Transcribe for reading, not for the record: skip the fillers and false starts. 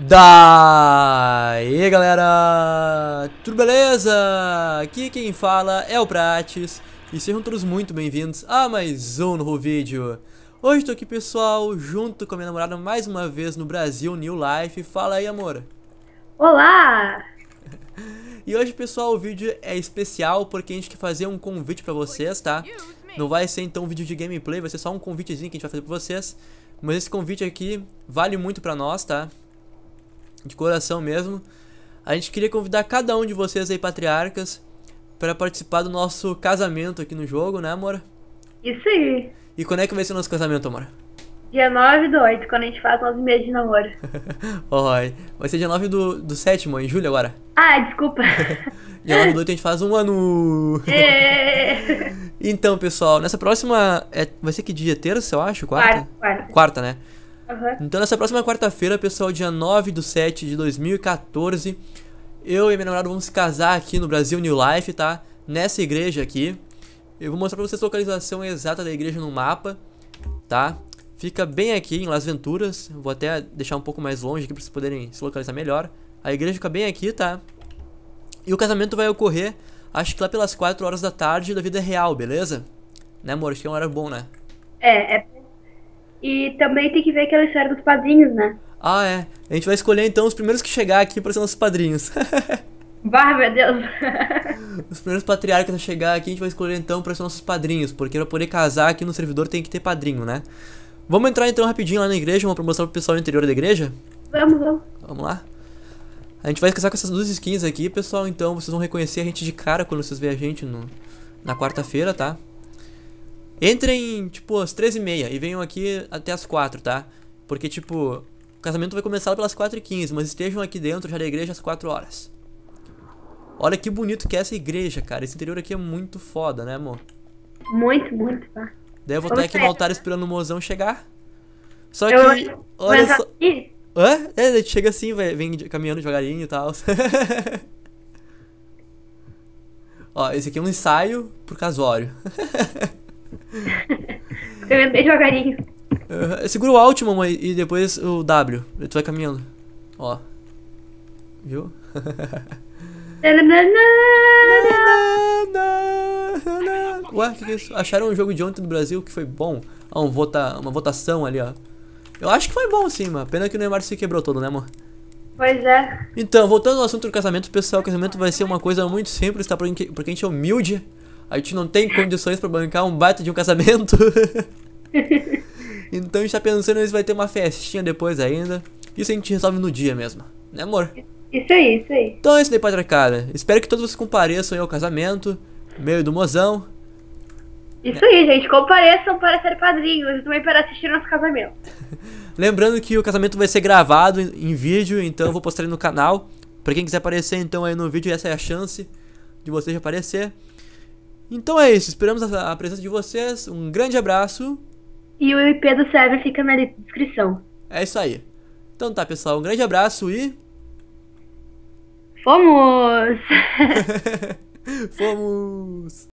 Daí galera, tudo beleza? Aqui quem fala é o Prates e sejam todos muito bem-vindos a mais um novo vídeo. Hoje tô aqui pessoal, junto com a minha namorada mais uma vez no Brasil New Life. Fala aí amor. Olá! E hoje pessoal o vídeo é especial porque a gente quer fazer um convite pra vocês, tá? Não vai ser então um vídeo de gameplay, vai ser só um convitezinho que a gente vai fazer pra vocês. Mas esse convite aqui vale muito pra nós, tá? De coração mesmo. A gente queria convidar cada um de vocês aí, patriarcas, para participar do nosso casamento aqui no jogo, né amor? Isso aí! E quando é que vai ser o nosso casamento, amor? Dia 9/8, quando a gente faz 9 meses de namoro. Oi, vai ser dia 9 do 7º, em julho agora. Ah, desculpa! Dia 9 do 8 a gente faz um ano. É. Então pessoal, nessa próxima, vai ser que dia? Terça eu acho? Quarta? Quarta, né? Uhum. Então nessa próxima quarta-feira, pessoal, dia 9 do 7 de 2014, eu e minha namorada vamos se casar aqui no Brasil New Life, tá? Nessa igreja aqui. Eu vou mostrar pra vocês a localização exata da igreja no mapa, tá? Fica bem aqui em Las Venturas. Vou até deixar um pouco mais longe aqui pra vocês poderem se localizar melhor. A igreja fica bem aqui, tá? E o casamento vai ocorrer, acho que lá pelas 4 horas da tarde da vida real, beleza? Né amor? Acho que é um horário bom, né? É. E também tem que ver aquela história dos padrinhos, né? Ah, é. A gente vai escolher então os primeiros que chegar aqui pra ser nossos padrinhos. Bah, meu Deus! Os primeiros patriarcas a chegar aqui a gente vai escolher então pra ser nossos padrinhos. Porque pra poder casar aqui no servidor tem que ter padrinho, né? Vamos entrar então rapidinho lá na igreja, vamos mostrar pro pessoal no interior da igreja? Vamos. Vamos lá. A gente vai casar com essas duas skins aqui, pessoal. Então vocês vão reconhecer a gente de cara quando vocês verem a gente na quarta-feira, tá? Entrem, tipo, às 13h30 e venham aqui até as 4, tá? Porque, tipo, o casamento vai começar pelas 4h15, mas estejam aqui dentro já da igreja às 4 horas. Olha que bonito que é essa igreja, cara. Esse interior aqui é muito foda, né, amor? Muito, tá? Daí eu vou estar aqui no altar esperando o mozão chegar. Só que, Eu olha vou só... aqui. Hã? É, a gente chega assim, vem caminhando devagarinho e tal. Ó, esse aqui é um ensaio pro casório. Eu indo bem devagarinho. Segura o Alt, mamãe, e depois o W. Tu vai caminhando. Ó. Viu? Ué, o que é isso? Acharam um jogo de ontem do Brasil que foi bom? Ah, uma votação ali, ó. Eu acho que foi bom sim, mano. Pena que o Neymar se quebrou todo, né, amor? Pois é. Então, voltando ao assunto do casamento, pessoal, o casamento vai ser uma coisa muito simples, tá? Porque a gente é humilde. A gente não tem condições pra bancar um baita de um casamento. Então a gente tá pensando se vai ter uma festinha depois ainda. Isso a gente resolve no dia mesmo, né amor? Isso aí. Então é isso daí, patriarcada. Espero que todos vocês compareçam aí ao casamento, meio do mozão. Isso aí, gente. Compareçam para ser padrinhos e também para assistir nosso casamento. Lembrando que o casamento vai ser gravado em vídeo, então eu vou postar ele no canal. Pra quem quiser aparecer então aí no vídeo, essa é a chance de vocês aparecer. Então é isso, esperamos a presença de vocês. Um grande abraço. E o IP do server fica na descrição. É isso aí. Então tá, pessoal, um grande abraço e... Fomos! Fomos!